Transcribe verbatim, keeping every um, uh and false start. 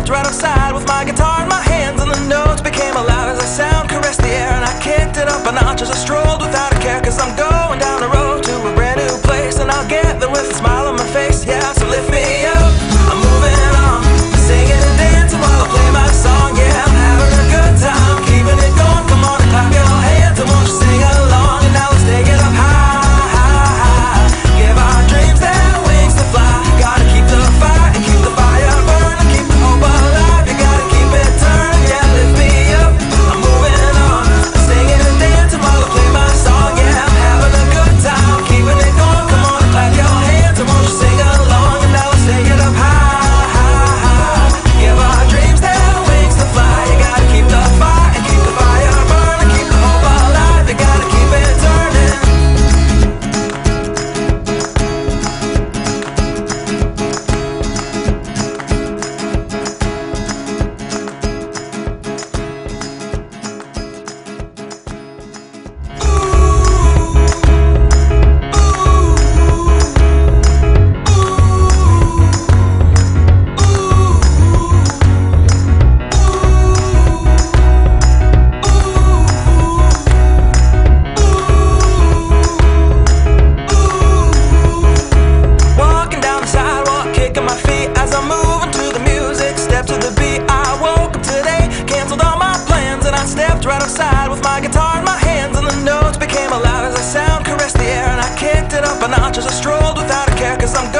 stepped right outside with my guitar in my hands, and the notes became loud as I sound caressed the air. And I kicked it up a notch as I strolled without a care, 'cause I'm going down the road to a brand new place, and I'll get there with a smile on my face. Yeah, so lift me up, I'm moving on, singing and dancing while I play my song. Yeah, I'm having a good time, keeping it going. Come on and clap your hands, and won't you sing along? And now let's take it up high, high, high. Give our dreams their wings to fly. Gotta keep the fire and keep the fire burning, keep the hope alive. You gotta keep it turning. Yeah, lift me up, I'm moving on, singing and dancing while I play my song. Yeah, I'm having a good time, keeping it going. Come on and clap your hands, and won't you sing along? And now let's take it up high, high, high. Give our dreams their wings to fly. You gotta keep the fire and keep the fire burning, keep the hope alive. You gotta keep it turning. Walking down the sidewalk, kicking my feet as I'm moving to the music. Step to the beat, I woke up today, canceled all my plans, and I stepped right outside with my guitar in my hands, and the notes became loud as I sound caressed the air. And I kicked it up a notch as I strolled without a care, 'cause I'm